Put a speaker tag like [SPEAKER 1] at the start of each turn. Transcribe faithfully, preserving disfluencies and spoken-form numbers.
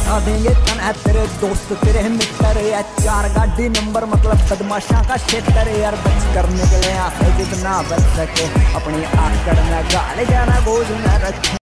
[SPEAKER 1] बता देंगे तन है तेरे दोस्त तेरे मित्र या चार गाड़ी नंबर मतलब बदमाशा का क्षेत्र यार। बच कर निकले आखिर जितना बच सके अपनी आकड़ में गाल जाना गोद में रखे।